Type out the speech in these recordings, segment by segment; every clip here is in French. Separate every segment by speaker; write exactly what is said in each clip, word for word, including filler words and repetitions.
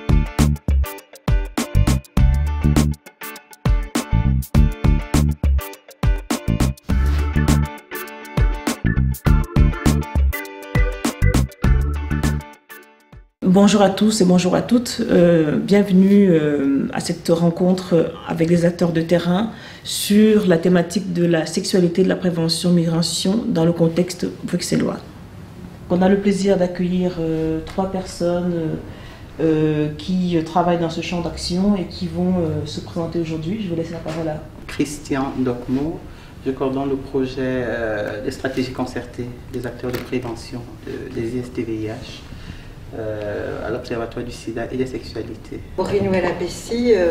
Speaker 1: Bonjour à tous et bonjour à toutes. Euh, bienvenue euh, à cette rencontre avec des acteurs de terrain sur la thématique de la sexualité et de la prévention migration dans le contexte bruxellois. On a le plaisir d'accueillir euh, trois personnes euh, qui travaillent dans ce champ d'action et qui vont euh, se présenter aujourd'hui. Je vous laisse la parole à
Speaker 2: Christian Docmo. Je coordonne le projet euh, de stratégie concertée des acteurs de prévention de, des I S T V I H. Euh, à l'Observatoire du sida et des sexualités.
Speaker 3: Maureen Wellapessi, euh,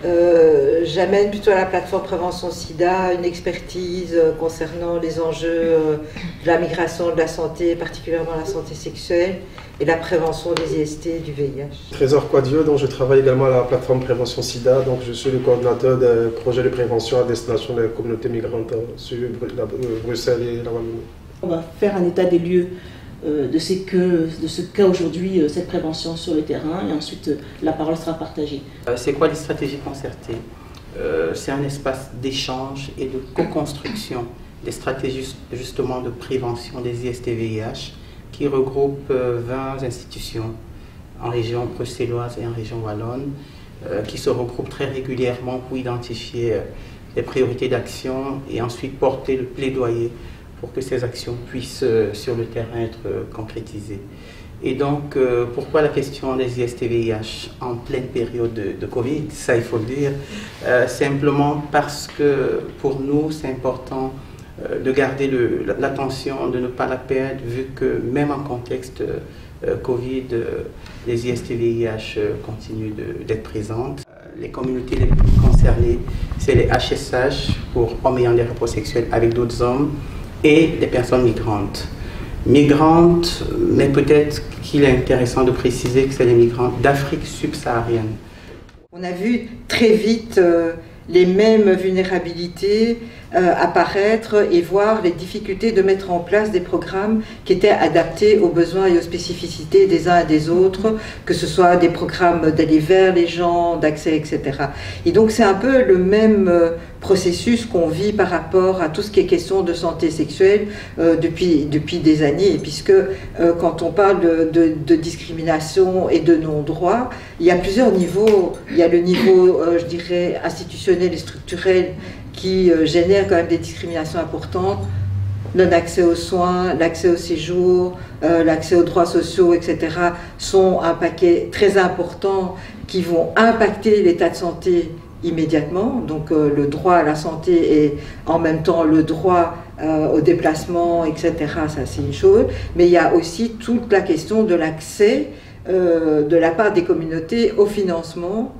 Speaker 3: euh, j'amène plutôt à la plateforme Prévention Sida une expertise euh, concernant les enjeux euh, de la migration, de la santé, particulièrement la santé sexuelle et la prévention des I S T et du V I H.
Speaker 4: Trésor Quadio, donc je travaille également à la plateforme Prévention Sida, donc je suis le coordinateur des projets de prévention à destination des communautés migrantes sur Bruxelles et la Wallonie.
Speaker 1: On va faire un état des lieux de ce que de ce qu'est aujourd'hui cette prévention sur le terrain et ensuite la parole sera partagée.
Speaker 2: C'est quoi les stratégies concertées? euh, C'est un espace d'échange et de co-construction des stratégies justement de prévention des I S T V I H qui regroupe vingt institutions en région bruxelloise et en région wallonne euh, qui se regroupent très régulièrement pour identifier les priorités d'action et ensuite porter le plaidoyer pour que ces actions puissent euh, sur le terrain être euh, concrétisées. Et donc, euh, pourquoi la question des I S T V I H en pleine période de, de Covid? Ça, il faut le dire. Euh, simplement parce que pour nous, c'est important euh, de garder l'attention, de ne pas la perdre, vu que même en contexte euh, Covid, euh, les I S T V I H euh, continuent d'être présentes. Les communautés les plus concernées, c'est les H S H pour hommes ayant des rapports sexuels avec d'autres hommes, et des personnes migrantes. Migrantes, mais peut-être qu'il est intéressant de préciser que c'est les migrantes d'Afrique subsaharienne.
Speaker 3: On a vu très vite euh, les mêmes vulnérabilités euh, apparaître et voir les difficultés de mettre en place des programmes qui étaient adaptés aux besoins et aux spécificités des uns et des autres, que ce soit des programmes d'aller vers les gens, d'accès, et cetera. Et donc c'est un peu le même euh, processus qu'on vit par rapport à tout ce qui est question de santé sexuelle euh, depuis, depuis des années, puisque euh, quand on parle de, de, de discrimination et de non-droit, il y a plusieurs niveaux. Il y a le niveau, euh, je dirais, institutionnel et structurel qui euh, génère quand même des discriminations importantes, non-accès aux soins, l'accès au séjour, euh, l'accès aux droits sociaux, et cetera, sont un paquet très important qui vont impacter l'état de santé immédiatement, donc euh, le droit à la santé et en même temps le droit euh, au déplacement, et cetera, ça c'est une chose, mais il y a aussi toute la question de l'accès euh, de la part des communautés au financement,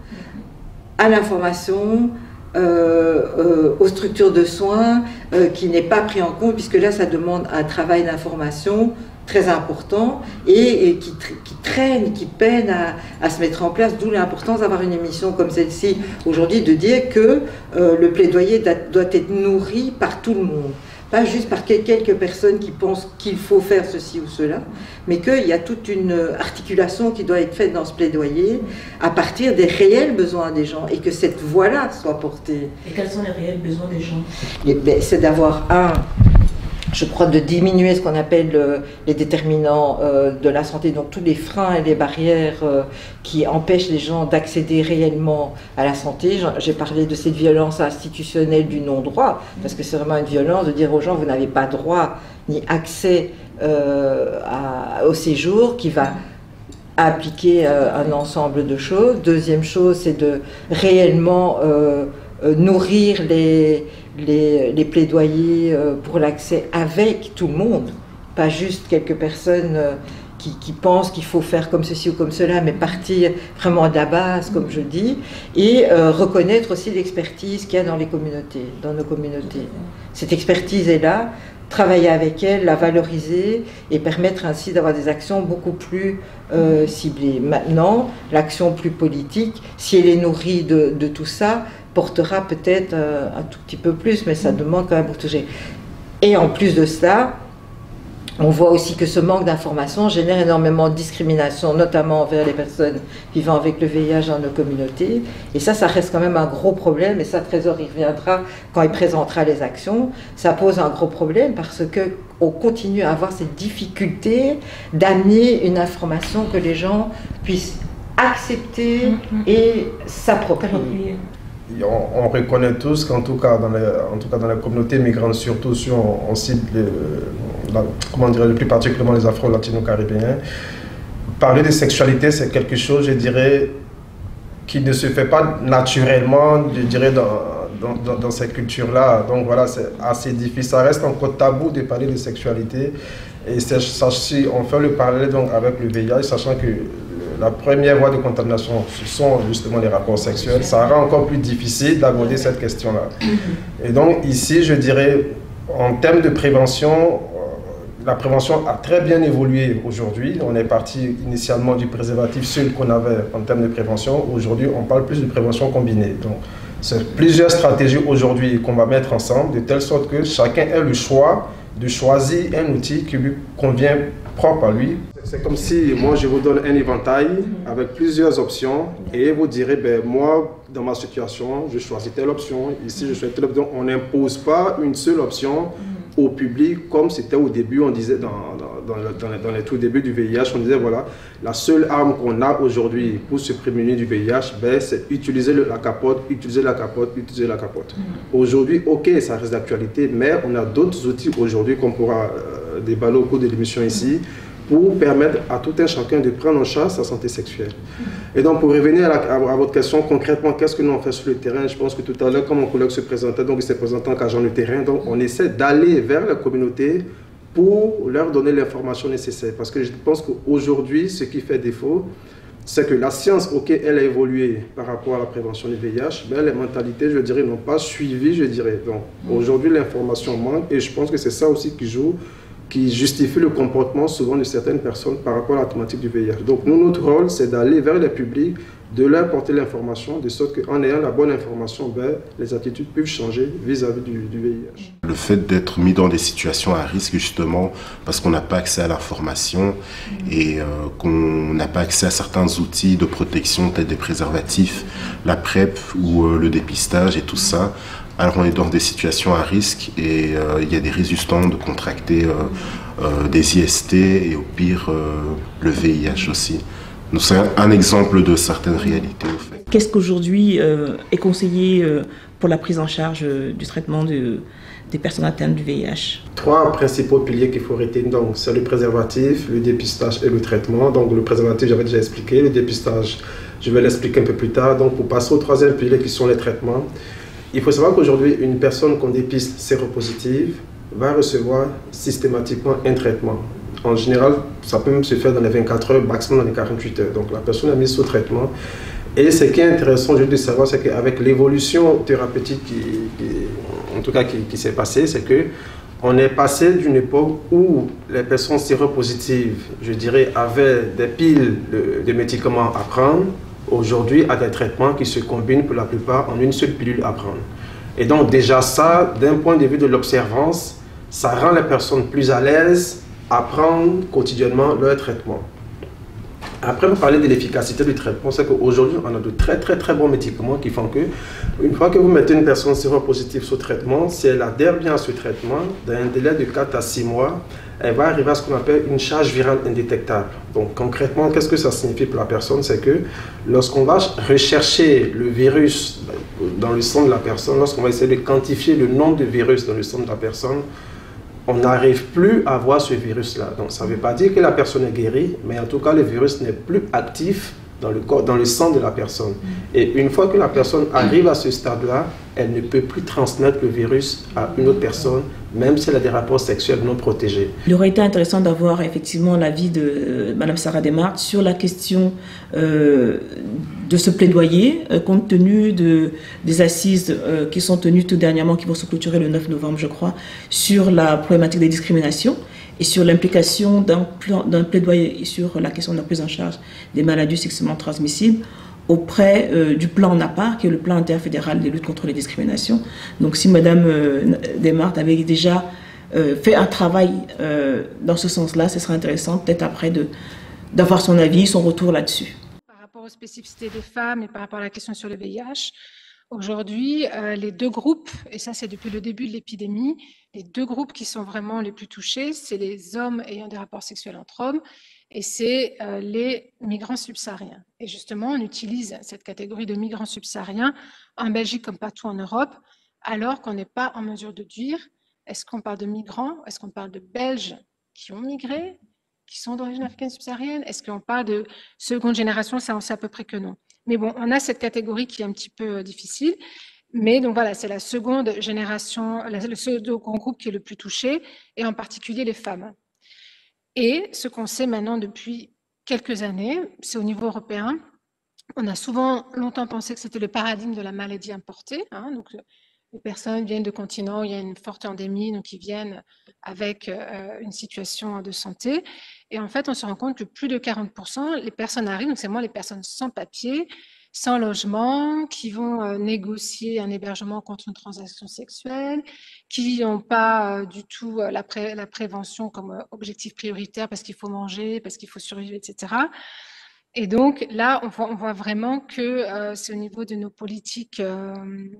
Speaker 3: à l'information, euh, euh, aux structures de soins, euh, qui n'est pas pris en compte, puisque là ça demande un travail d'information très important et, et qui, qui traîne, qui peine à, à se mettre en place, d'où l'importance d'avoir une émission comme celle-ci aujourd'hui, de dire que euh, le plaidoyer doit être nourri par tout le monde, pas juste par quelques personnes qui pensent qu'il faut faire ceci ou cela, mais qu'il y a toute une articulation qui doit être faite dans ce plaidoyer à partir des réels besoins des gens et que cette voix-là soit portée.
Speaker 1: Et quels sont les réels besoins des gens?
Speaker 3: Ben, c'est d'avoir un... je crois, de diminuer ce qu'on appelle euh, les déterminants euh, de la santé, donc tous les freins et les barrières euh, qui empêchent les gens d'accéder réellement à la santé. J'ai parlé de cette violence institutionnelle du non-droit, parce que c'est vraiment une violence de dire aux gens, vous n'avez pas droit ni accès euh, à, au séjour, qui va appliquer euh, un ensemble de choses. Deuxième chose, c'est de réellement euh, euh, nourrir les... Les, les plaidoyers pour l'accès avec tout le monde, pas juste quelques personnes qui, qui pensent qu'il faut faire comme ceci ou comme cela, mais partir vraiment de la base, comme je dis, et euh, reconnaître aussi l'expertise qu'il y a dans les communautés, dans nos communautés. Cette expertise est là, travailler avec elle, la valoriser et permettre ainsi d'avoir des actions beaucoup plus euh, ciblées. Maintenant, l'action plus politique, si elle est nourrie de, de tout ça, portera peut-être euh, un tout petit peu plus, mais ça demande quand même pour toucher. Et en plus de cela, On voit aussi que ce manque d'information génère énormément de discrimination, notamment envers les personnes vivant avec le V I H dans nos communautés. Et ça, ça reste quand même un gros problème. Et ça, Trésor y reviendra quand il présentera les actions. Ça pose un gros problème parce qu'on continue à avoir cette difficulté d'amener une information que les gens puissent accepter et s'approprier.
Speaker 4: On, on reconnaît tous qu'en tout cas dans les, en tout cas dans la communauté migrante, surtout si on, on cite les, la, comment dire, plus particulièrement les Afro-Latino-Caribéens, parler de sexualité, c'est quelque chose, je dirais, qui ne se fait pas naturellement, je dirais, dans, dans, dans, dans cette culture-là. Donc voilà, c'est assez difficile. Ça reste encore tabou de parler de sexualité. Et si on fait le parallèle donc avec le V I H, sachant que la première voie de contamination, ce sont justement les rapports sexuels, ça rend encore plus difficile d'aborder cette question-là. Et donc ici, je dirais, en termes de prévention, la prévention a très bien évolué aujourd'hui. On est parti initialement du préservatif seul qu'on avait en termes de prévention. Aujourd'hui, on parle plus de prévention combinée. Donc, c'est plusieurs stratégies aujourd'hui qu'on va mettre ensemble, de telle sorte que chacun ait le choix de choisir un outil qui lui convient propre à lui. C'est comme si moi je vous donne un éventail avec plusieurs options et vous direz, ben, moi dans ma situation je choisis telle option, ici je choisis telle option. On n'impose pas une seule option au public comme c'était au début, on disait dans, dans, dans, le, dans, les, dans les tout débuts du V I H, on disait voilà, la seule arme qu'on a aujourd'hui pour se prémunir du V I H, ben, c'est utiliser le, la capote, utiliser la capote, utiliser la capote. Aujourd'hui, ok, ça reste d'actualité, mais on a d'autres outils aujourd'hui qu'on pourra euh, déballer au cours de l'émission ici, pour permettre à tout un chacun de prendre en charge sa santé sexuelle. Et donc, pour revenir à, la, à, à votre question, concrètement, qu'est-ce que nous on fait sur le terrain? Je pense que tout à l'heure, comme mon collègue se présentait, donc il s'est présenté en qu'agent de terrain, donc on essaie d'aller vers la communauté pour leur donner l'information nécessaire. Parce que je pense qu'aujourd'hui, ce qui fait défaut, c'est que la science, ok, elle a évolué par rapport à la prévention du V I H, mais les mentalités, je dirais, n'ont pas suivi, je dirais. Donc, aujourd'hui, l'information manque, et je pense que c'est ça aussi qui joue, qui justifie le comportement souvent de certaines personnes par rapport à la thématique du V I H. Donc nous, notre rôle, c'est d'aller vers les publics, de leur porter l'information, de sorte qu'en ayant la bonne information, ben, les attitudes peuvent changer vis-à-vis du, du V I H.
Speaker 5: Le fait d'être mis dans des situations à risque, justement, parce qu'on n'a pas accès à l'information et euh, qu'on n'a pas accès à certains outils de protection, tels des préservatifs, la PrEP ou euh, le dépistage et tout ça, alors on est dans des situations à risque et euh, il y a des résistants de contracter euh, euh, des I S T et au pire euh, le V I H aussi. Donc c'est un, un exemple de certaines réalités au fait.
Speaker 1: Qu'est-ce qu'aujourd'hui euh, est conseillé euh, pour la prise en charge euh, du traitement de, des personnes atteintes du V I H?
Speaker 4: Trois principaux piliers qu'il faut retenir, donc c'est le préservatif, le dépistage et le traitement. Donc le préservatif, j'avais déjà expliqué, le dépistage, je vais l'expliquer un peu plus tard. Donc pour passer au troisième pilier qui sont les traitements, il faut savoir qu'aujourd'hui, une personne qu'on dépiste séropositive va recevoir systématiquement un traitement. En général, ça peut même se faire dans les vingt-quatre heures, maximum dans les quarante-huit heures. Donc la personne est mise sous traitement. Et ce qui est intéressant juste de savoir, c'est qu'avec l'évolution thérapeutique qui, qui, en tout cas qui, qui s'est passée, c'est que on est passé d'une époque où les personnes séropositives, je dirais, avaient des piles de, de médicaments à prendre, aujourd'hui à des traitements qui se combinent pour la plupart en une seule pilule à prendre. Et donc déjà ça, d'un point de vue de l'observance, ça rend les personnes plus à l'aise à prendre quotidiennement leur traitement. Après, vous parlez de l'efficacité du traitement, c'est qu'aujourd'hui, on a de très très très bons médicaments qui font que, une fois que vous mettez une personne séropositive sous traitement, si elle adhère bien à ce traitement, dans un délai de quatre à six mois, elle va arriver à ce qu'on appelle une charge virale indétectable. Donc concrètement, qu'est-ce que ça signifie pour la personne? C'est que lorsqu'on va rechercher le virus dans le sang de la personne, lorsqu'on va essayer de quantifier le nombre de virus dans le sang de la personne, on n'arrive plus à voir ce virus-là. Donc ça ne veut pas dire que la personne est guérie, mais en tout cas le virus n'est plus actif dans le corps, dans le sang de la personne. Et une fois que la personne arrive à ce stade-là, elle ne peut plus transmettre le virus à une autre personne, même si elle a des rapports sexuels non protégés.
Speaker 1: Il aurait été intéressant d'avoir effectivement l'avis de euh, Mme Sarah Desmarthes sur la question euh, de ce plaidoyer, euh, compte tenu de, des assises euh, qui sont tenues tout dernièrement, qui vont se clôturer le neuf novembre, je crois, sur la problématique des discriminations et sur l'implication d'un d'un plaidoyer sur la question de la prise en charge des maladies sexuellement transmissibles auprès euh, du plan NAPA, qui est le plan interfédéral de lutte contre les discriminations. Donc si Mme euh, Desmarthes avait déjà euh, fait un travail euh, dans ce sens-là. Ce serait intéressant peut-être après de, d'avoir son avis, son retour là-dessus.
Speaker 6: Par rapport aux spécificités des femmes et par rapport à la question sur le V I H, aujourd'hui, euh, les deux groupes, et ça c'est depuis le début de l'épidémie, les deux groupes qui sont vraiment les plus touchés, c'est les hommes ayant des rapports sexuels entre hommes et c'est euh, les migrants subsahariens. Et justement, on utilise cette catégorie de migrants subsahariens en Belgique comme partout en Europe, alors qu'on n'est pas en mesure de dire est-ce qu'on parle de migrants, est-ce qu'on parle de Belges qui ont migré, qui sont d'origine africaine subsaharienne, est-ce qu'on parle de seconde génération, ça on sait à peu près que non. Mais bon, on a cette catégorie qui est un petit peu difficile. Mais donc voilà, c'est la seconde génération, le second groupe qui est le plus touché, et en particulier les femmes. Et ce qu'on sait maintenant depuis quelques années, c'est au niveau européen. On a souvent longtemps pensé que c'était le paradigme de la maladie importée. Hein, donc les personnes viennent de continents où il y a une forte endémie, donc ils viennent avec euh, une situation de santé. Et en fait, on se rend compte que plus de quarante pour cent, les personnes arrivent, donc c'est moins les personnes sans papier, sans logement, qui vont euh, négocier un hébergement contre une transaction sexuelle, qui n'ont pas euh, du tout euh, la, pré la prévention comme euh, objectif prioritaire parce qu'il faut manger, parce qu'il faut survivre, et cetera. Et donc là, on voit, on voit vraiment que euh, c'est au niveau de nos politiques euh,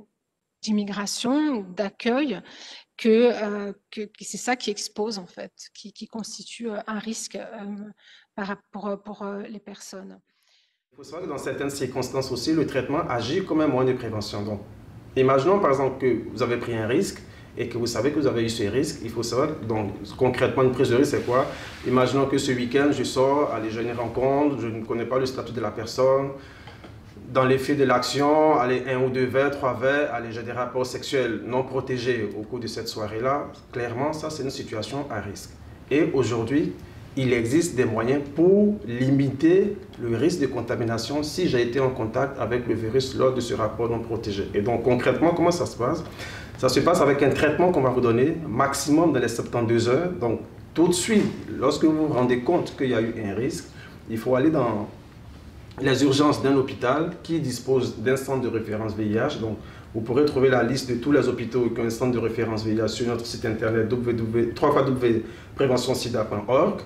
Speaker 6: d'immigration, d'accueil, que, euh, que, que c'est ça qui expose en fait, qui, qui constitue un risque euh, par, pour, pour euh, les personnes.
Speaker 4: Il faut savoir que dans certaines circonstances aussi, le traitement agit comme un moyen de prévention. Donc, imaginons par exemple que vous avez pris un risque et que vous savez que vous avez eu ce risque. Il faut savoir, donc concrètement, une prise de risque, c'est quoi? Imaginons que ce week-end, je sors, allez, j'ai une rencontre, je ne connais pas le statut de la personne. Dans l'effet de l'action, allez, un ou deux verres, trois verres, allez, j'ai des rapports sexuels non protégés au cours de cette soirée-là. Clairement, ça, c'est une situation à risque. Et aujourd'hui, il existe des moyens pour limiter le risque de contamination si j'ai été en contact avec le virus lors de ce rapport non protégé. Et donc, concrètement, comment ça se passe? Ça se passe avec un traitement qu'on va vous donner, maximum dans les soixante-douze heures. Donc, tout de suite, lorsque vous vous rendez compte qu'il y a eu un risque, il faut aller dans les urgences d'un hôpital qui dispose d'un centre de référence V I H. Donc, vous pourrez trouver la liste de tous les hôpitaux qui ont un centre de référence V I H sur notre site internet w w w point prévention sida point org.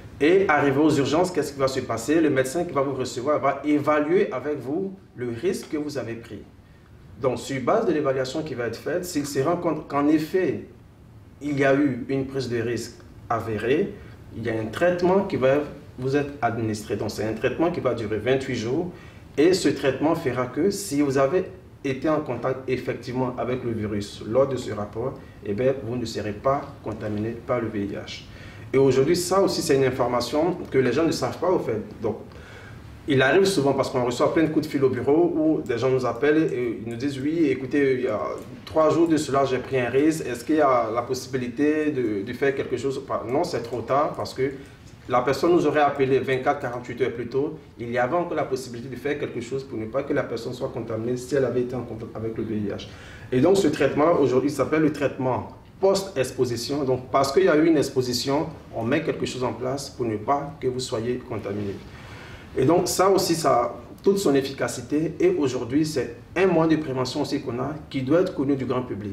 Speaker 4: Et arrivé aux urgences, qu'est-ce qui va se passer? Le médecin qui va vous recevoir va évaluer avec vous le risque que vous avez pris. Donc, sur base de l'évaluation qui va être faite, s'il se rend compte qu'en effet, il y a eu une prise de risque avérée, il y a un traitement qui va vous être administré. Donc, c'est un traitement qui va durer vingt-huit jours. Et ce traitement fera que si vous avez été en contact effectivement avec le virus lors de ce rapport, eh bien, vous ne serez pas contaminé par le V I H. Et aujourd'hui, ça aussi, c'est une information que les gens ne savent pas au fait. Donc, il arrive souvent parce qu'on reçoit plein de coups de fil au bureau où des gens nous appellent et ils nous disent « Oui, écoutez, il y a trois jours de cela, j'ai pris un risque. Est-ce qu'il y a la possibilité de, de faire quelque chose ?» Non, c'est trop tard parce que la personne nous aurait appelé vingt-quatre à quarante-huit heures plus tôt. Il y avait encore la possibilité de faire quelque chose pour ne pas que la personne soit contaminée si elle avait été en contact avec le V I H. Et donc, ce traitement, aujourd'hui, s'appelle le traitement post-exposition. Donc, parce qu'il y a eu une exposition, on met quelque chose en place pour ne pas que vous soyez contaminé. Et donc, ça aussi, ça a toute son efficacité. Et aujourd'hui, c'est un moyen de prévention aussi qu'on a qui doit être connu du grand public.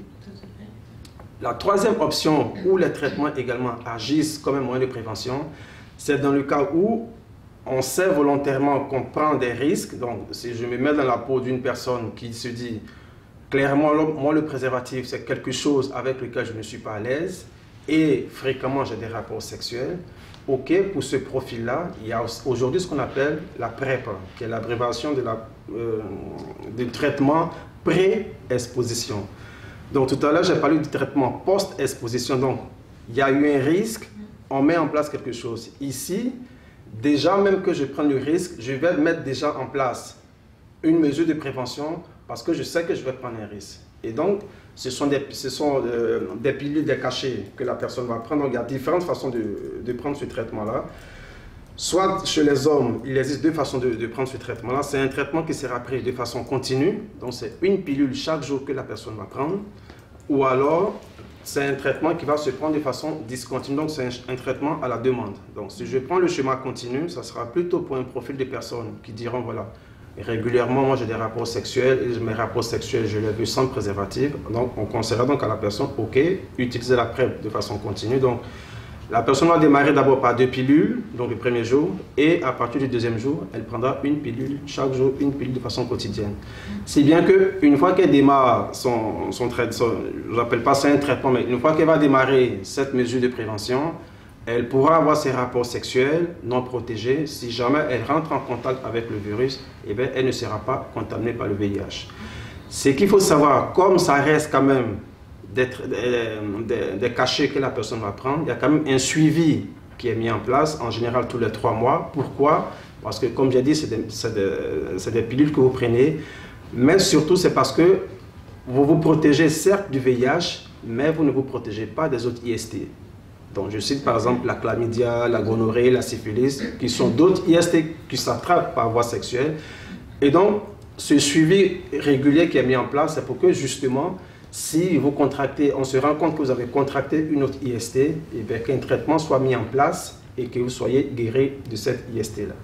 Speaker 4: La troisième option où les traitements également agissent comme un moyen de prévention, c'est dans le cas où on sait volontairement qu'on prend des risques. Donc, si je me mets dans la peau d'une personne qui se dit clairement, moi, le préservatif, c'est quelque chose avec lequel je ne suis pas à l'aise et fréquemment j'ai des rapports sexuels. OK, pour ce profil-là, il y a aujourd'hui ce qu'on appelle la PrEP, qui est l'abréviation de la, euh, du traitement pré-exposition. Donc, tout à l'heure, j'ai parlé du traitement post-exposition. Donc, il y a eu un risque, on met en place quelque chose. Ici, déjà, même que je prenne le risque, je vais mettre déjà en place une mesure de prévention parce que je sais que je vais prendre un risque. Et donc, ce sont des, ce sont, euh, des pilules, des cachets que la personne va prendre. Donc, il y a différentes façons de, de prendre ce traitement-là. Soit chez les hommes, il existe deux façons de, de prendre ce traitement-là. C'est un traitement qui sera pris de façon continue. Donc, c'est une pilule chaque jour que la personne va prendre. Ou alors, c'est un traitement qui va se prendre de façon discontinue. Donc, c'est un, un traitement à la demande. Donc, si je prends le schéma continu, ça sera plutôt pour un profil de personnes qui diront, voilà, régulièrement, moi j'ai des rapports sexuels, et mes rapports sexuels, je les veux sans préservatif. Donc, on conseillera donc à la personne, ok, utiliser la PrEP de façon continue. Donc, la personne va démarrer d'abord par deux pilules, donc le premier jour, et à partir du deuxième jour, elle prendra une pilule, chaque jour une pilule de façon quotidienne. Si bien qu'une fois qu'elle démarre son, son traitement, je n'appelle pas ça un traitement, mais une fois qu'elle va démarrer cette mesure de prévention, elle pourra avoir ses rapports sexuels non protégés. Si jamais elle rentre en contact avec le virus, eh bien, elle ne sera pas contaminée par le V I H. Ce qu'il faut savoir, comme ça reste quand même des, des, des cachets que la personne va prendre, il y a quand même un suivi qui est mis en place, en général tous les trois mois. Pourquoi? Parce que, comme j'ai dit, c'est des, des, des pilules que vous prenez, mais surtout c'est parce que vous vous protégez certes du V I H, mais vous ne vous protégez pas des autres I S T. Donc, je cite par exemple la chlamydia, la gonorrhée, la syphilis, qui sont d'autres I S T qui s'attrapent par voie sexuelle. Et donc, ce suivi régulier qui est mis en place, c'est pour que justement, si vous contractez, on se rend compte que vous avez contracté une autre I S T, et bien qu'un traitement soit mis en place et que vous soyez guéri de cette I S T-là.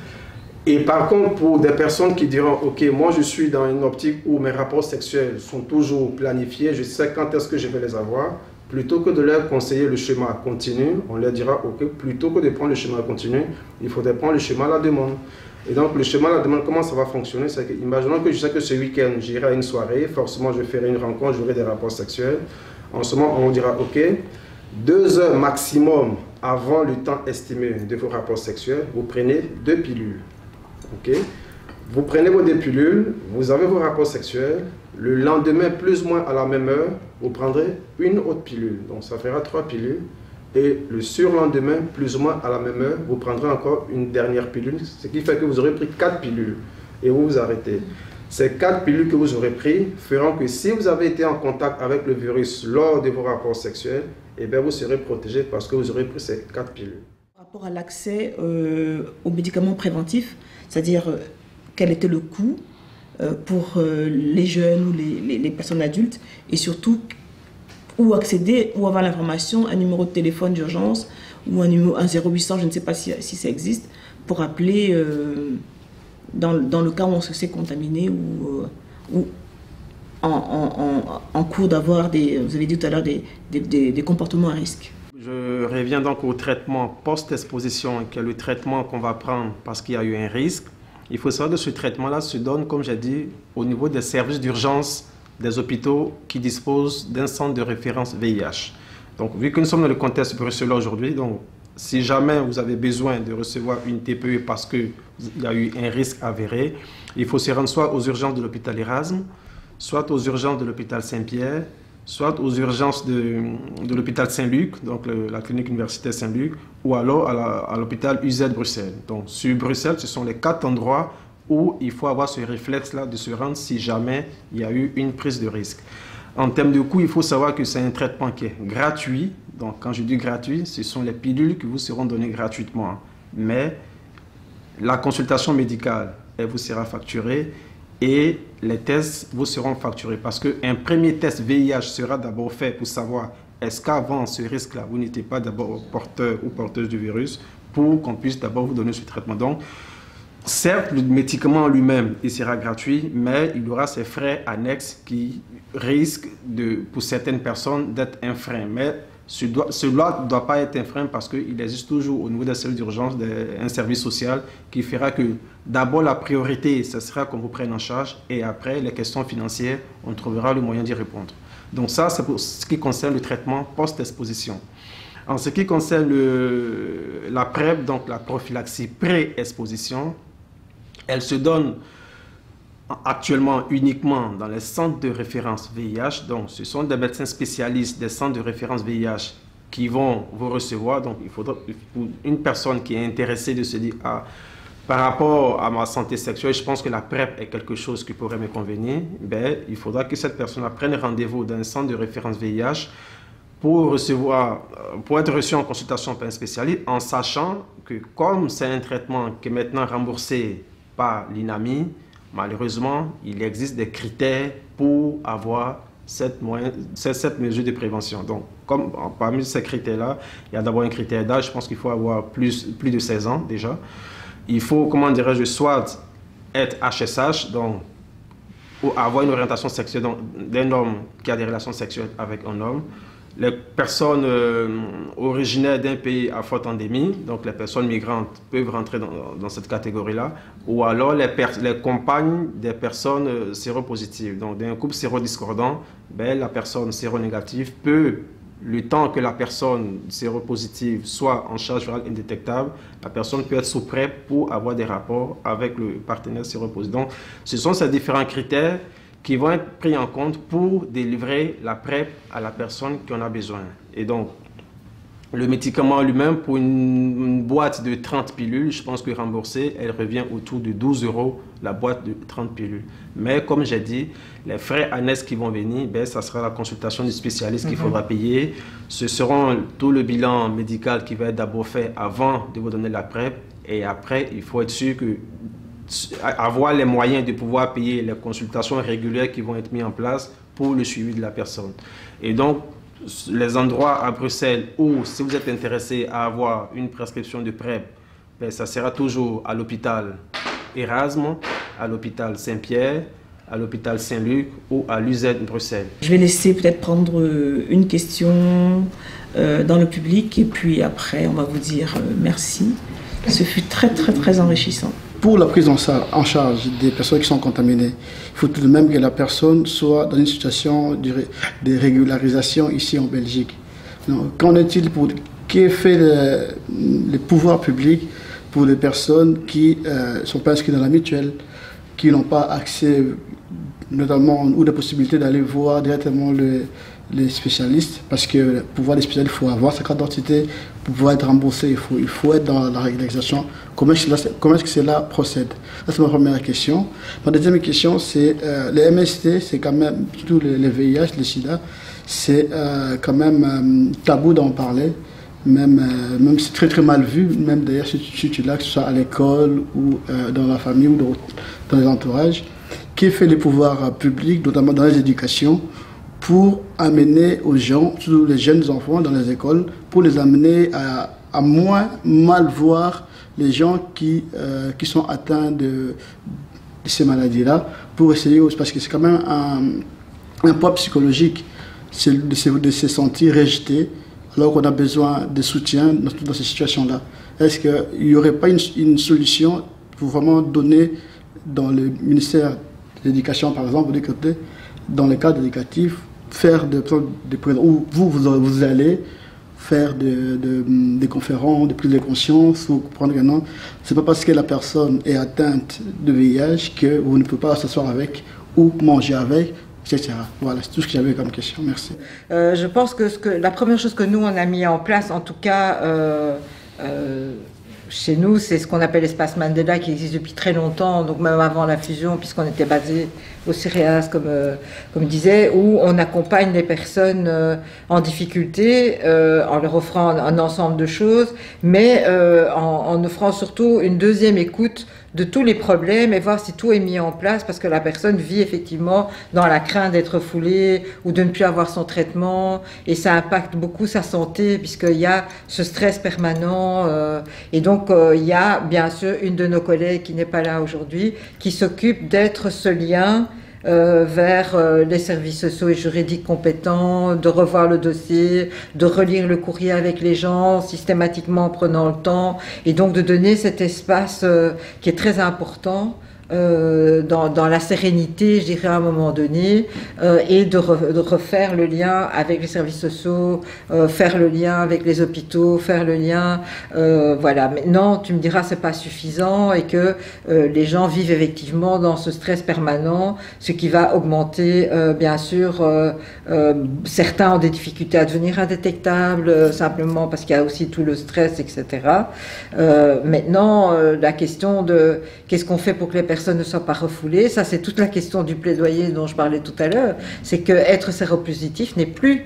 Speaker 4: Et par contre, pour des personnes qui diront, ok, moi je suis dans une optique où mes rapports sexuels sont toujours planifiés, je sais quand est-ce que je vais les avoir, plutôt que de leur conseiller le schéma continu, on leur dira, ok, plutôt que de prendre le schéma continu, il faudrait prendre le schéma à la demande. Et donc, le schéma à la demande, comment ça va fonctionner? C'est que, imaginons que je sais que ce week-end, j'irai à une soirée, forcément, je ferai une rencontre, j'aurai des rapports sexuels. En ce moment, on dira, ok, deux heures maximum avant le temps estimé de vos rapports sexuels, vous prenez deux pilules. Ok? Vous prenez vos deux pilules, vous avez vos rapports sexuels. Le lendemain, plus ou moins à la même heure, vous prendrez une autre pilule. Donc, ça fera trois pilules. Et le surlendemain, plus ou moins à la même heure, vous prendrez encore une dernière pilule. Ce qui fait que vous aurez pris quatre pilules. Et vous vous arrêtez. Ces quatre pilules que vous aurez pris feront que si vous avez été en contact avec le virus lors de vos rapports sexuels, eh bien, vous serez protégé parce que vous aurez pris ces quatre pilules.
Speaker 1: Par rapport à l'accès euh, aux médicaments préventifs, c'est-à-dire euh, quel était le coût euh, pour euh, les jeunes ou les, les, les personnes adultes, et surtout où accéder, où avoir l'information, un numéro de téléphone d'urgence ou un, numéro, un zéro huit cents, je ne sais pas si, si ça existe, pour appeler euh, dans, dans le cas où on se sait contaminé ou, euh, ou en, en, en, en cours d'avoir des, vous avez dit tout à l'heure, des, des, des, des comportements à risque.
Speaker 4: Je reviens donc au traitement post-exposition, qui est le traitement qu'on va prendre parce qu'il y a eu un risque. Il faut savoir que ce traitement-là se donne, comme j'ai dit, au niveau des services d'urgence des hôpitaux qui disposent d'un centre de référence V I H. Donc, vu que nous sommes dans le contexte bruxellois aujourd'hui, donc si jamais vous avez besoin de recevoir une T P E parce qu'il y a eu un risque avéré, il faut se rendre soit aux urgences de l'hôpital Erasme, soit aux urgences de l'hôpital Saint-Pierre, soit aux urgences de, de l'hôpital Saint-Luc, donc le, la clinique universitaire Saint-Luc, ou alors à l'hôpital U Z Bruxelles. Donc, sur Bruxelles, ce sont les quatre endroits où il faut avoir ce réflexe-là de se rendre si jamais il y a eu une prise de risque. En termes de coût, il faut savoir que c'est un traitement qui est gratuit. Donc, quand je dis gratuit, ce sont les pilules qui vous seront données gratuitement. Mais la consultation médicale, elle vous sera facturée et les tests vous seront facturés. Parce qu'un premier test V I H sera d'abord fait pour savoir est-ce qu'avant ce risque-là, vous n'étiez pas d'abord porteur ou porteuse du virus pour qu'on puisse d'abord vous donner ce traitement. Donc, certes, le médicament lui-même, il sera gratuit, mais il y aura ces frais annexes qui risquent, de, pour certaines personnes, d'être un frein. Mais cela ne doit pas être un frein parce qu'il existe toujours au niveau des services d'urgence un service social qui fera que d'abord la priorité, ce sera qu'on vous prenne en charge et après les questions financières, on trouvera le moyen d'y répondre. Donc ça, c'est pour ce qui concerne le traitement post-exposition. En ce qui concerne le, la PrEP, donc la prophylaxie pré-exposition, elle se donne actuellement uniquement dans les centres de référence V I H. Donc, ce sont des médecins spécialistes des centres de référence V I H qui vont vous recevoir. Donc, il faudra, pour une personne qui est intéressée de se dire, ah, par rapport à ma santé sexuelle, je pense que la PrEP est quelque chose qui pourrait me convenir. Ben, il faudra que cette personne prenne rendez-vous dans un centre de référence V I H pour recevoir, pour être reçu en consultation par un spécialiste, en sachant que comme c'est un traitement qui est maintenant remboursé par l'INAMI, malheureusement, il existe des critères pour avoir cette, moyen, cette, cette mesure de prévention. Donc, comme parmi ces critères-là, il y a d'abord un critère d'âge. Je pense qu'il faut avoir plus, plus de seize ans déjà. Il faut, comment dirais-je, soit être H S H, donc ou avoir une orientation sexuelle d'un homme qui a des relations sexuelles avec un homme. Les personnes euh, originaires d'un pays à forte endémie, donc les personnes migrantes, peuvent rentrer dans, dans cette catégorie-là. Ou alors les, les compagnes des personnes euh, séropositives. Donc d'un couple sérodiscordant, ben, la personne séronégative peut, le temps que la personne séropositive soit en charge virale indétectable, la personne peut être sous PrEP pour avoir des rapports avec le partenaire séropositif. Donc ce sont ces différents critères qui vont être pris en compte pour délivrer la PrEP à la personne qui en a besoin. Et donc, le médicament lui-même, pour une, une boîte de trente pilules, je pense que remboursée, elle revient autour de douze euros la boîte de trente pilules. Mais comme j'ai dit, les frais annexes qui vont venir, ben, ça sera la consultation du spécialiste qu'il mm-hmm. faudra payer. Ce seront tout le bilan médical qui va être d'abord fait avant de vous donner la PrEP. Et après, il faut être sûr que avoir les moyens de pouvoir payer les consultations régulières qui vont être mises en place pour le suivi de la personne. Et donc, les endroits à Bruxelles où, si vous êtes intéressé à avoir une prescription de PrEP, ben, ça sera toujours à l'hôpital Erasme, à l'hôpital Saint-Pierre, à l'hôpital Saint-Luc ou à l'U Z Bruxelles.
Speaker 1: Je vais laisser peut-être prendre une question euh, dans le public et puis après, on va vous dire euh, merci. Ce fut très, très, très enrichissant.
Speaker 7: Pour la prise en charge des personnes qui sont contaminées, il faut tout de même que la personne soit dans une situation de régularisation ici en Belgique. Qu'en est-il pour qu'est fait le, le pouvoir public pour les personnes qui ne euh, sont pas inscrites dans la mutuelle, qui n'ont pas accès notamment ou la possibilité d'aller voir directement le, les spécialistes, parce que pour voir les spécialistes, il faut avoir sa carte d'identité, pour pouvoir être remboursé, il faut, il faut être dans la régularisation. Comment est-ce que, que cela procède? Ça, c'est ma première question. Ma deuxième question, c'est euh, les M S T, c'est quand même, surtout les, les V I H, les sida, c'est euh, quand même euh, tabou d'en parler. Même, euh, même c'est très très mal vu, même d'ailleurs si tu es là, que ce soit à l'école ou euh, dans la famille ou dans, dans les entourages. Qui fait les pouvoirs publics, notamment dans les éducations, pour amener aux gens, surtout les jeunes enfants dans les écoles, pour les amener à, à moins mal voir les gens qui, euh, qui sont atteints de, de ces maladies-là, pour essayer, parce que c'est quand même un, un poids psychologique de se, de se sentir rejeté, alors qu'on a besoin de soutien dans, dans ces situations-là. Est-ce qu'il n'y aurait pas une, une solution pour vraiment donner dans le ministère de l'Éducation, par exemple, de côté, dans les cadres éducatifs, faire de, de, où vous, vous, vous allez faire de, de, des conférences, de prise de conscience, ou prendre un nom. C'est pas parce que la personne est atteinte de V I H que vous ne pouvez pas s'asseoir avec ou manger avec, et cetera. Voilà, c'est tout ce que j'avais comme question. Merci.
Speaker 3: Euh, je pense que, ce que la première chose que nous, on a mis en place, en tout cas euh, euh, chez nous, c'est ce qu'on appelle l'espace Mandela, qui existe depuis très longtemps, donc même avant la fusion, puisqu'on était basé au CIREAS, comme, euh, comme disait, où on accompagne les personnes euh, en difficulté euh, en leur offrant un, un ensemble de choses, mais euh, en, en offrant surtout une deuxième écoute de tous les problèmes et voir si tout est mis en place, parce que la personne vit effectivement dans la crainte d'être foulée ou de ne plus avoir son traitement, et ça impacte beaucoup sa santé puisqu'il y a ce stress permanent euh, et donc euh, il y a bien sûr une de nos collègues qui n'est pas là aujourd'hui qui s'occupe d'être ce lien Euh, vers euh, les services sociaux et juridiques compétents, de revoir le dossier, de relire le courrier avec les gens, systématiquement en prenant le temps, et donc de donner cet espace euh, qui est très important euh, dans, dans la sérénité, je dirais à un moment donné, euh, et de, re, de refaire le lien avec les services sociaux, euh, faire le lien avec les hôpitaux, faire le lien, euh, voilà. Maintenant, tu me diras c'est pas suffisant et que euh, les gens vivent effectivement dans ce stress permanent, ce qui va augmenter, euh, bien sûr, euh, euh, certains ont des difficultés à devenir indétectables, euh, simplement parce qu'il y a aussi tout le stress, et cetera. Euh, maintenant, euh, la question de qu'est-ce qu'on fait pour que les personnes ne soient pas refoulées, ça c'est toute la question du plaidoyer dont je parlais tout à l'heure, c'est que être séropositif n'est plus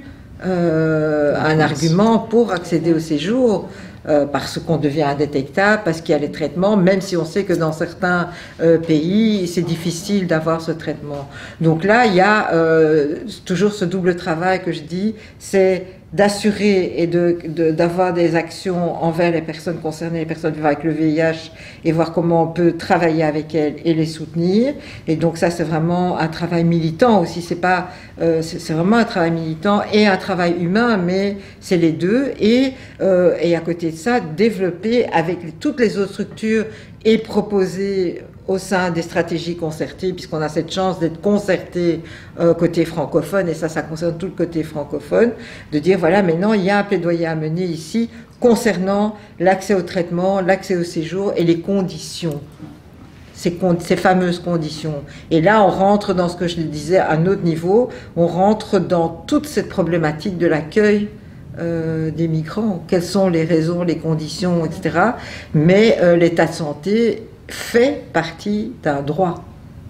Speaker 3: euh, un argument pour accéder au séjour, euh, parce qu'on devient indétectable, parce qu'il y a les traitements, même si on sait que dans certains euh, pays c'est difficile d'avoir ce traitement. Donc là il y a euh, toujours ce double travail que je dis, c'est d'assurer et de, de, d'avoir des actions envers les personnes concernées, les personnes vivant avec le V I H, et voir comment on peut travailler avec elles et les soutenir. Et donc ça, c'est vraiment un travail militant aussi. C'est pas, euh, c'est, c'est vraiment un travail militant et un travail humain, mais c'est les deux. Et, euh, et à côté de ça, développer avec toutes les autres structures et proposer au sein des stratégies concertées, puisqu'on a cette chance d'être concerté euh, côté francophone, et ça, ça concerne tout le côté francophone, de dire, voilà, maintenant, il y a un plaidoyer à mener ici concernant l'accès au traitement, l'accès au séjour et les conditions, ces, con ces fameuses conditions. Et là, on rentre dans ce que je le disais à un autre niveau, on rentre dans toute cette problématique de l'accueil Euh, des migrants, quelles sont les raisons, les conditions, et cetera. Mais euh, l'état de santé fait partie d'un droit,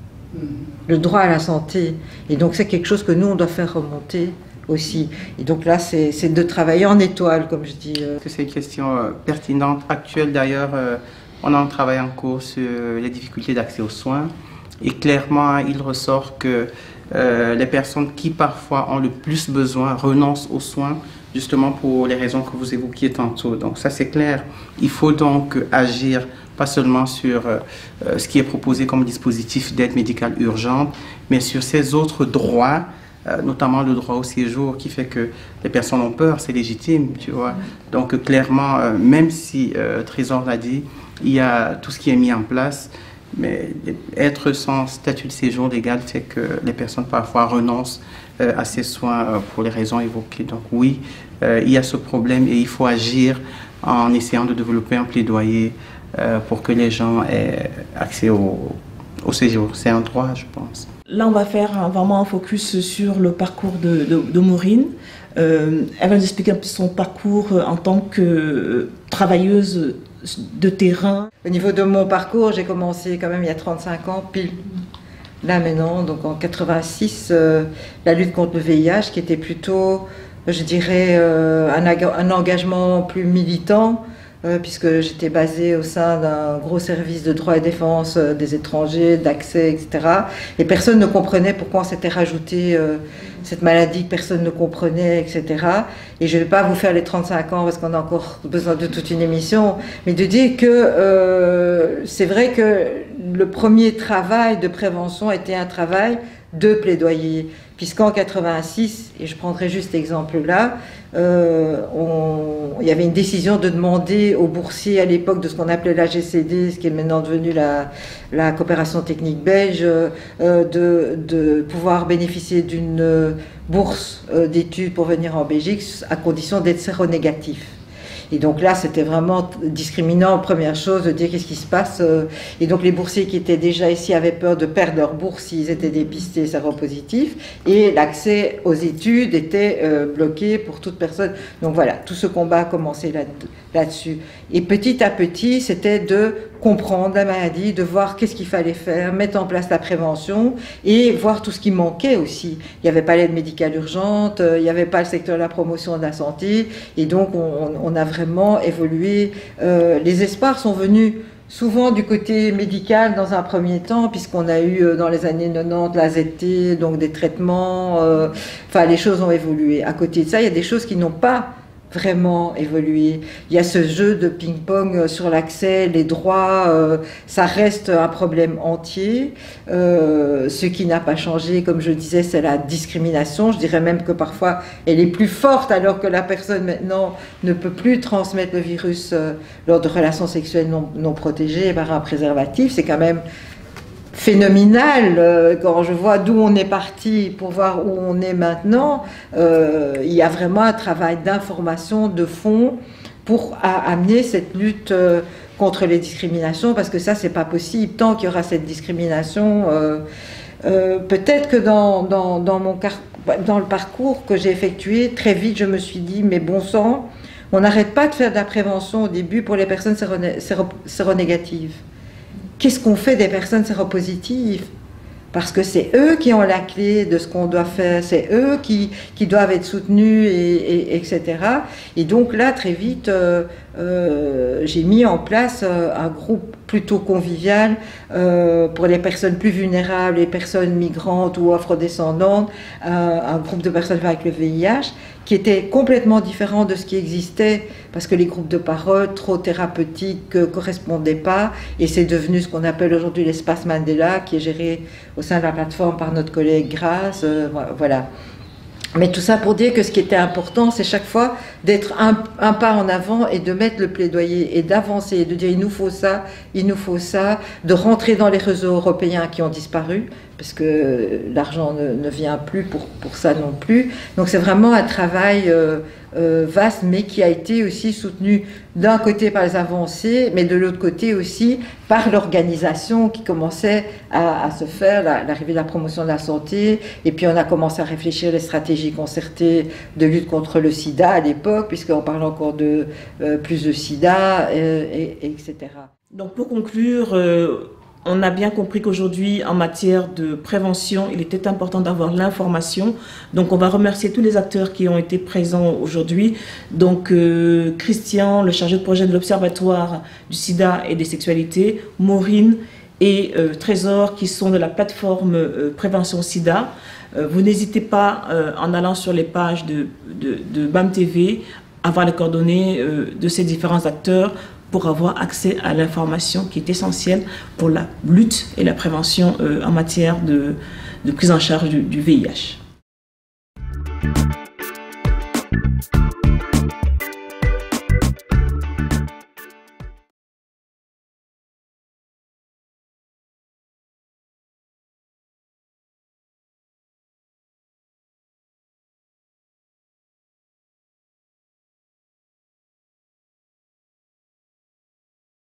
Speaker 3: le droit à la santé. Et donc c'est quelque chose que nous, on doit faire remonter aussi. Et donc là, c'est de travailler en étoile, comme je dis.
Speaker 2: C'est une question euh, pertinente, actuelle d'ailleurs. Euh, on a un travail en cours sur les difficultés d'accès aux soins. Et clairement, il ressort que euh, les personnes qui parfois ont le plus besoin renoncent aux soins, justement pour les raisons que vous évoquiez tantôt. Donc ça, c'est clair. Il faut donc agir pas seulement sur euh, ce qui est proposé comme dispositif d'aide médicale urgente, mais sur ces autres droits, euh, notamment le droit au séjour, qui fait que les personnes ont peur, c'est légitime, tu vois. Donc euh, clairement, euh, même si euh, Trésor l'a dit, il y a tout ce qui est mis en place, mais être sans statut de séjour légal fait que les personnes parfois renoncent euh, à ces soins euh, pour les raisons évoquées. Donc oui, euh, il y a ce problème et il faut agir en essayant de développer un plaidoyer euh, pour que les gens aient accès au, au séjour. C'est un droit, je pense.
Speaker 1: Là, on va faire un, vraiment un focus sur le parcours de, de, de Maureen. Euh, elle va nous expliquer un peu son parcours en tant que travailleuse de terrain.
Speaker 3: Au niveau de mon parcours, j'ai commencé quand même il y a trente-cinq ans, pile. Là maintenant, donc en quatre-vingt-six, euh, la lutte contre le V I H, qui était plutôt, je dirais, euh, un, un engagement plus militant, euh, puisque j'étais basée au sein d'un gros service de droit et défense euh, des étrangers, d'accès, et cetera. Et personne ne comprenait pourquoi on s'était rajouté euh, cette maladie que personne ne comprenait, et cetera. Et je ne vais pas vous faire les trente-cinq ans parce qu'on a encore besoin de toute une émission, mais de dire que euh, c'est vrai que le premier travail de prévention était un travail de plaidoyer, puisqu'en quatre-vingt-six, et je prendrai juste l'exemple là, euh, on, il y avait une décision de demander aux boursiers à l'époque de ce qu'on appelait la G C D, ce qui est maintenant devenu la, la coopération technique belge, euh, de, de pouvoir bénéficier d'une bourse euh, d'études pour venir en Belgique à condition d'être séronégatif. Et donc là, c'était vraiment discriminant, première chose, de dire qu'est-ce qui se passe. Et donc les boursiers qui étaient déjà ici avaient peur de perdre leur bourse s'ils étaient dépistés séropositifs. Et l'accès aux études était euh, bloqué pour toute personne. Donc voilà, tout ce combat a commencé là, là-dessus. Et petit à petit, c'était de comprendre la maladie, de voir qu'est-ce qu'il fallait faire, mettre en place la prévention et voir tout ce qui manquait aussi. Il n'y avait pas l'aide médicale urgente, il n'y avait pas le secteur de la promotion de la santé. Et donc on, on a vraiment évolué. Euh, les espoirs sont venus souvent du côté médical dans un premier temps, puisqu'on a eu dans les années quatre-vingt-dix la Z T, donc des traitements, euh, enfin les choses ont évolué. À côté de ça, il y a des choses qui n'ont pas vraiment évolué. Il y a ce jeu de ping-pong sur l'accès, les droits, euh, ça reste un problème entier. Euh, ce qui n'a pas changé, comme je disais, c'est la discrimination. Je dirais même que parfois elle est plus forte alors que la personne maintenant ne peut plus transmettre le virus euh, lors de relations sexuelles non, non protégées par un préservatif. C'est quand même phénoménal euh, quand je vois d'où on est parti pour voir où on est maintenant. Euh, il y a vraiment un travail d'information de fond pour à, amener cette lutte euh, contre les discriminations, parce que ça c'est pas possible tant qu'il y aura cette discrimination. Euh, euh, peut-être que dans, dans, dans, mon car dans le parcours que j'ai effectué, très vite je me suis dit mais bon sang, on n'arrête pas de faire de la prévention au début pour les personnes séroné séro séronégatives. Qu'est-ce qu'on fait des personnes séropositives? Parce que c'est eux qui ont la clé de ce qu'on doit faire, c'est eux qui, qui doivent être soutenus, et, et, etc. Et donc là, très vite, euh, euh, j'ai mis en place euh, un groupe plutôt convivial euh, pour les personnes plus vulnérables, les personnes migrantes ou afrodescendantes, euh, un groupe de personnes avec le V I H, qui était complètement différent de ce qui existait, parce que les groupes de parole trop thérapeutiques ne correspondaient pas, et c'est devenu ce qu'on appelle aujourd'hui l'espace Mandela, qui est géré au sein de la plateforme par notre collègue Grace, euh, voilà. Mais tout ça pour dire que ce qui était important, c'est chaque fois d'être un, un pas en avant et de mettre le plaidoyer et d'avancer, de dire il nous faut ça, il nous faut ça, de rentrer dans les réseaux européens qui ont disparu, parce que l'argent ne, ne vient plus pour, pour ça non plus. Donc c'est vraiment un travail euh, euh, vaste, mais qui a été aussi soutenu d'un côté par les avancées, mais de l'autre côté aussi par l'organisation qui commençait à, à se faire, l'arrivée de la promotion de la santé, et puis on a commencé à réfléchir les stratégies concertées de lutte contre le sida à l'époque, puisqu'on parle encore de euh, plus de sida, euh, et, et etc.
Speaker 1: Donc pour conclure, euh, on a bien compris qu'aujourd'hui, en matière de prévention, il était important d'avoir l'information. Donc on va remercier tous les acteurs qui ont été présents aujourd'hui. Donc euh, Christian, le chargé de projet de l'Observatoire du sida et des sexualités, Maureen et euh, Trésor, qui sont de la plateforme euh, Prévention Sida. Euh, vous n'hésitez pas, euh, en allant sur les pages de, de, de B A M T V, à avoir les coordonnées euh, de ces différents acteurs pour avoir accès à l'information qui est essentielle pour la lutte et la prévention euh, en matière de, de prise en charge du, du V I H.